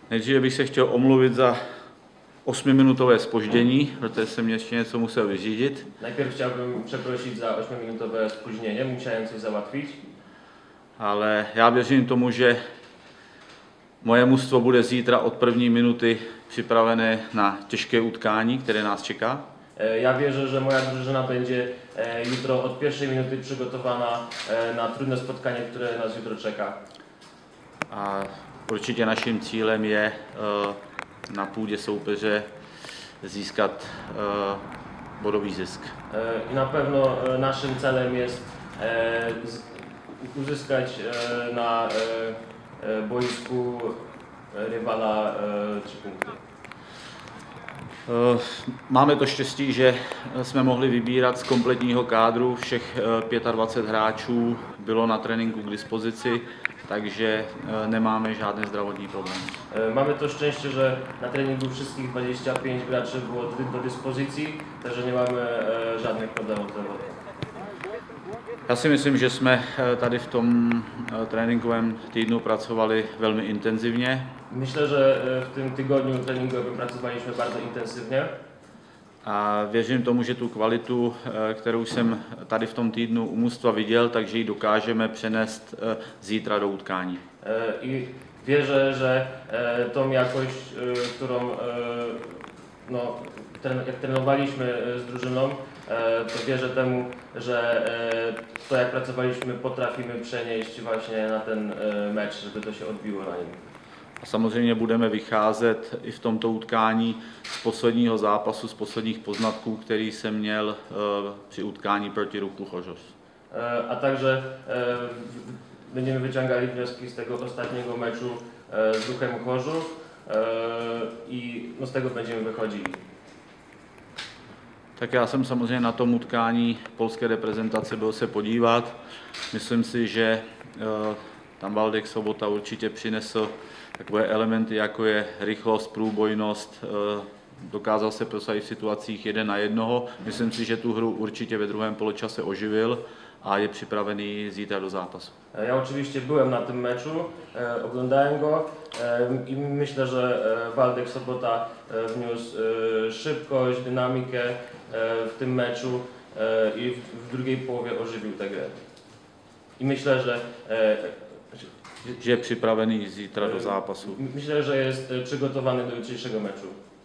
Nejdříve bych se chtěl omluvit za 8-minutové zpoždění, protože jsem ještě něco musel vyřídit. Najpierw chciałbym przeprosić za 8-minutowe spóźnienie, musiałem coś załatwić. Ale já věřím tomu, že moje mužstvo bude zítra od první minuty připravené na těžké utkání, které nás čeká. Ja wierzę, że moja drużyna będzie jutro od pierwszej minuty przygotowana na trudne spotkanie, które nas jutro czeka. A určitě naším cílem je na půdě soupeře získat bodový zisk. I na pewno naszym celem jest uzyskać na boisku rywala 3 punkty. Máme to štěstí, že jsme mohli vybírat z kompletního kádru, všech 25 hráčů bylo na tréninku k dispozici, takže nemáme žádné zdravotní problémy. Mamy to szczęście, że na treningu wszystkich 25 graczy było do dyspozycji, także nie mamy żadnych problemów zdrowotnych. Já si myslím, že jsme tady v tom tréninkovém týdnu pracovali velmi intenzivně. Myślę, że w tym tygodniu treningowym pracowaliśmy bardzo intensywnie. A věřím tomu, že tu kvalitu, kterou jsem tady v tom týdnu u mužstva viděl, takže ji dokážeme přenést zítra do utkání. I wierzę, że tą jakość, którą jak trenowaliśmy z drużyną, to wierzę temu, że to jak pracowaliśmy potrafimy przenieść właśnie na ten mecz, żeby to się odbiło na nim. A samozřejmě budeme vycházet i v tomto utkání z posledního zápasu, z posledních poznatků, který jsem měl při utkání proti Ruchu Chorzów. A także będziemy wyciągali wnioski z tego ostatniego meczu z Ruchem Chorzów i z tego będziemy wychodzili. Tak já jsem samozřejmě na tom utkání polské reprezentace byl se podívat. Myslím si, že tam Waldek Sobota určitě přinesl takové elementy, jako je rychlost, průbojnost, dokázal se prosadit v situacích 1 na 1. Myslím si, že tu hru určitě ve druhém poločase oživil a je připravený zítra do zápasu. Ja oczywiście byłem na tym meczu, oglądałem go i myślę, że Waldek Sobota wniósł szybkość, dynamikę w tym meczu i w drugiej połowie ożywił tę grę. I myślę, że je připravený zítra do zápasu. Myślę, że jest przygotowany do jutrzejszego meczu.